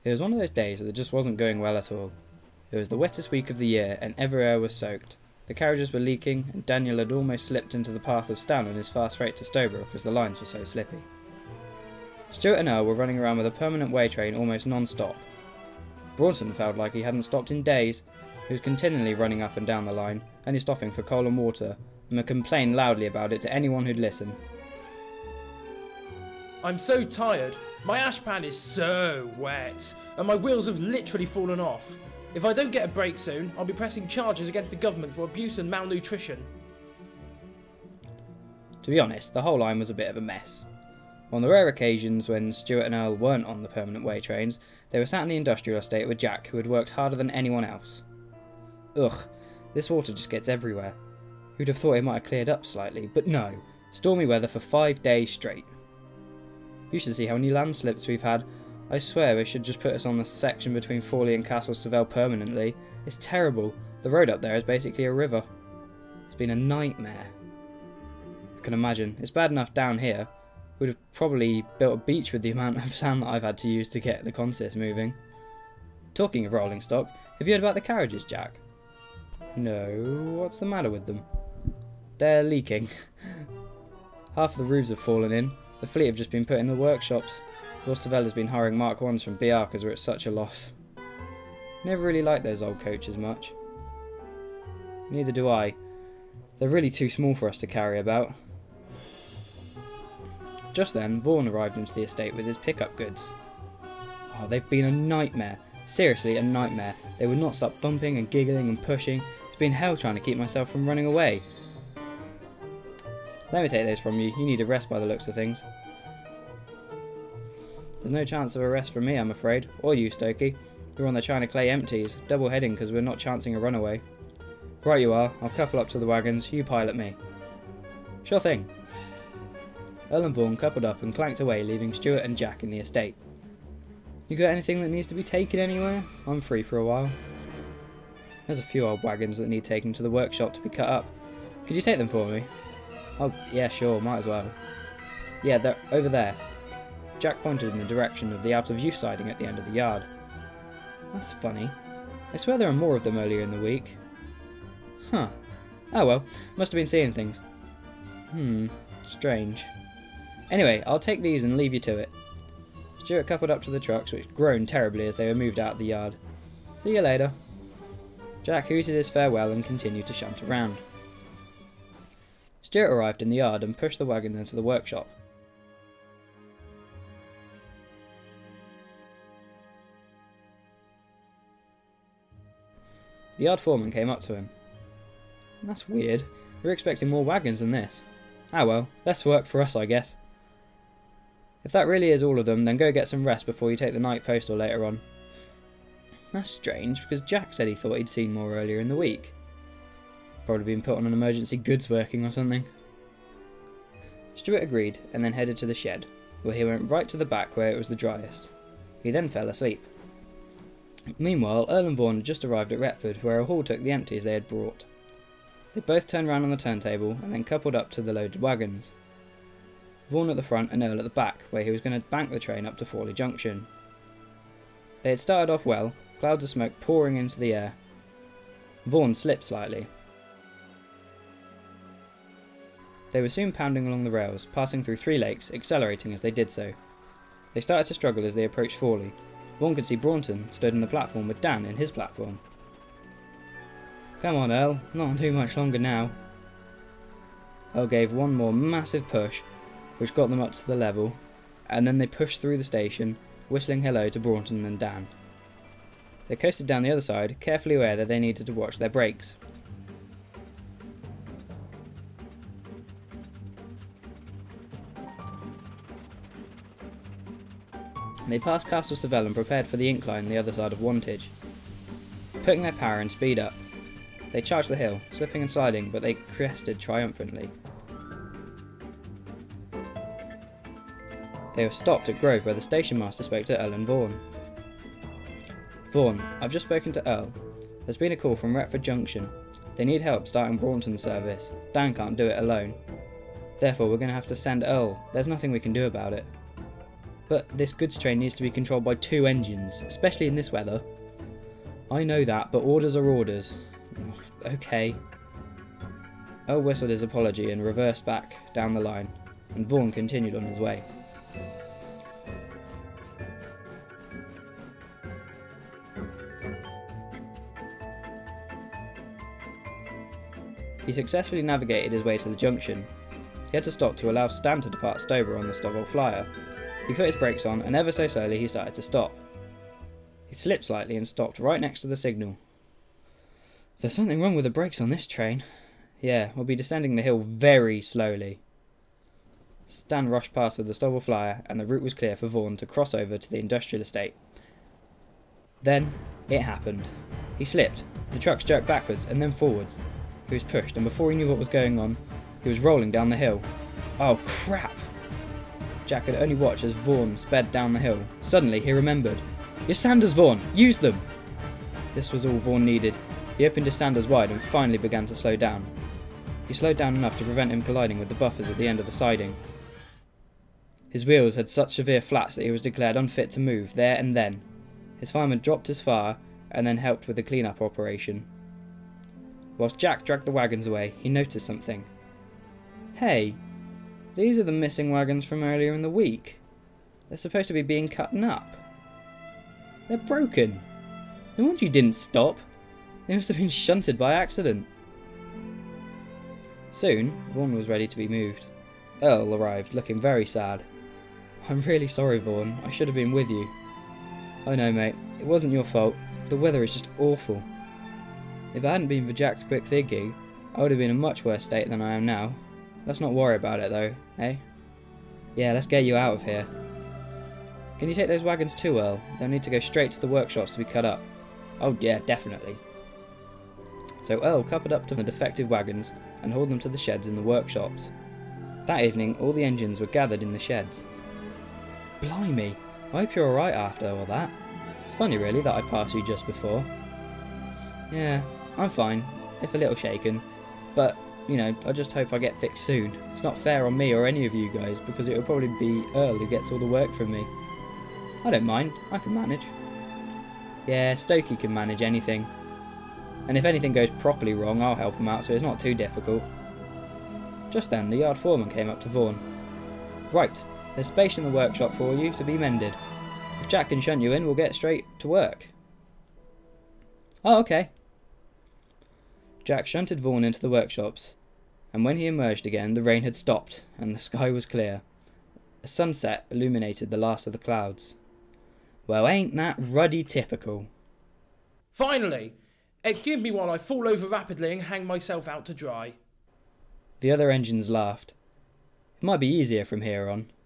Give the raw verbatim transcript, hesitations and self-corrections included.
It was one of those days that just wasn't going well at all. It was the wettest week of the year and everywhere was soaked. The carriages were leaking and Daniel had almost slipped into the path of Stan on his fast freight to Stowborough because the lines were so slippy. Stuart and Earl were running around with a permanent way train almost non-stop. Braunton felt like he hadn't stopped in days. He was continually running up and down the line, only stopping for coal and water, and would complain loudly about it to anyone who'd listen. I'm so tired. My ash pan is so wet, and my wheels have literally fallen off. If I don't get a break soon, I'll be pressing charges against the government for abuse and malnutrition. To be honest, the whole line was a bit of a mess. On the rare occasions when Stuart and Earl weren't on the permanent way trains, they were sat in the industrial estate with Jack, who had worked harder than anyone else. Ugh, this water just gets everywhere. Who'd have thought it might have cleared up slightly, but no, stormy weather for five days straight. You should see how many landslips we've had. I swear they should just put us on the section between Fawley and Castle Stovell permanently. It's terrible. The road up there is basically a river. It's been a nightmare. I can imagine. It's bad enough down here. We'd have probably built a beach with the amount of sand that I've had to use to get the consist moving. Talking of rolling stock, have you heard about the carriages, Jack? No, what's the matter with them? They're leaking. Half of the roofs have fallen in. The fleet have just been put in the workshops. Lord Stovell has been hiring Mark ones from B R because we're at such a loss. Never really liked those old coaches much. Neither do I. They're really too small for us to carry about. Just then, Vaughan arrived into the estate with his pickup goods. Oh, they've been a nightmare. Seriously, a nightmare. They would not stop bumping and giggling and pushing. It's been hell trying to keep myself from running away. Let me take those from you. You need a rest by the looks of things. There's no chance of a rest from me, I'm afraid. Or you, Stokey. You're on the China Clay empties, double heading because we're not chancing a runaway. Right you are. I'll couple up to the wagons. You pilot me. Sure thing. Earl and Vaughan coupled up and clanked away, leaving Stuart and Jack in the estate. You got anything that needs to be taken anywhere? I'm free for a while. There's a few old wagons that need taking to the workshop to be cut up. Could you take them for me? Oh, yeah, sure, might as well. Yeah, they're over there. Jack pointed in the direction of the out-of-use siding at the end of the yard. That's funny. I swear there are more of them earlier in the week. Huh. Oh well, must have been seeing things. Hmm, strange. Anyway, I'll take these and leave you to it. Stuart coupled up to the trucks, which groaned terribly as they were moved out of the yard. See you later. Jack hooted his farewell and continued to shunt around. Stuart arrived in the yard and pushed the wagon into the workshop. The yard foreman came up to him. That's weird. We were expecting more wagons than this. Ah well, less work for us, I guess. If that really is all of them, then go get some rest before you take the night postal later on. That's strange, because Jack said he thought he'd seen more earlier in the week. Probably been put on an emergency goods working or something. Stuart agreed and then headed to the shed, where he went right to the back where it was the driest. He then fell asleep. Meanwhile, Earl and Vaughan had just arrived at Retford, where a hall took the empties they had brought. They both turned round on the turntable and then coupled up to the loaded wagons. Vaughan at the front and Earl at the back, where he was going to bank the train up to Fawley Junction. They had started off well, clouds of smoke pouring into the air. Vaughan slipped slightly. They were soon pounding along the rails, passing through three lakes, accelerating as they did so. They started to struggle as they approached Fawley. Vaughan could see Braunton stood on the platform with Dan in his platform. Come on, Earl, not too much longer now. Earl gave one more massive push, which got them up to the level, and then they pushed through the station, whistling hello to Braunton and Dan. They coasted down the other side, carefully aware that they needed to watch their brakes. They passed Castle Stovell and prepared for the incline on the other side of Wantage. Putting their power and speed up, they charged the hill, slipping and sliding, but they crested triumphantly. They were stopped at Grove, where the station master spoke to Earl and Vaughan. Vaughan, I've just spoken to Earl. There's been a call from Retford Junction. They need help starting Braunton's service. Dan can't do it alone. Therefore, we're going to have to send Earl. There's nothing we can do about it. But this goods train needs to be controlled by two engines, especially in this weather. I know that, but orders are orders. Okay. Earl whistled his apology and reversed back down the line, and Vaughan continued on his way. He successfully navigated his way to the junction. He had to stop to allow Stan to depart Stover on the Stovell Flyer. He put his brakes on, and ever so slowly he started to stop. He slipped slightly and stopped right next to the signal. There's something wrong with the brakes on this train. Yeah, we'll be descending the hill very slowly. Stan rushed past with the Stovell Flyer, and the route was clear for Vaughan to cross over to the industrial estate. Then, it happened. He slipped, the trucks jerked backwards and then forwards. He was pushed, and before he knew what was going on, he was rolling down the hill. Oh crap! Jack could only watch as Vaughan sped down the hill. Suddenly, he remembered. Your sanders, Vaughan! Use them! This was all Vaughan needed. He opened his sanders wide and finally began to slow down. He slowed down enough to prevent him colliding with the buffers at the end of the siding. His wheels had such severe flats that he was declared unfit to move there and then. His fireman dropped his fire and then helped with the clean-up operation. Whilst Jack dragged the wagons away, he noticed something. Hey, these are the missing wagons from earlier in the week. They're supposed to be being cut up. They're broken. No wonder you didn't stop. They must have been shunted by accident. Soon, Vaughan was ready to be moved. Earl arrived, looking very sad. I'm really sorry, Vaughan. I should have been with you. I know, mate. It wasn't your fault. The weather is just awful. If it hadn't been for Jack's quick thinking, I would have been in a much worse state than I am now. Let's not worry about it though, eh? Yeah, let's get you out of here. Can you take those wagons too, Earl? They'll need to go straight to the workshops to be cut up. Oh yeah, definitely. So Earl coupled up to the defective wagons and hauled them to the sheds in the workshops. That evening, all the engines were gathered in the sheds. Blimey, I hope you're alright after all that. It's funny really that I passed you just before. Yeah, I'm fine, if a little shaken, but, you know, I just hope I get fixed soon. It's not fair on me or any of you guys, because it will probably be Earl who gets all the work from me. I don't mind, I can manage. Yeah, Stokey can manage anything. And if anything goes properly wrong, I'll help him out, so it's not too difficult. Just then, the yard foreman came up to Vaughan. Right, there's space in the workshop for you to be mended. If Jack can shunt you in, we'll get straight to work. Oh, okay. Jack shunted Vaughan into the workshops, and when he emerged again, the rain had stopped, and the sky was clear. A sunset illuminated the last of the clouds. Well, ain't that ruddy typical? Finally! Excuse me while I fall over rapidly and hang myself out to dry. The other engines laughed. It might be easier from here on.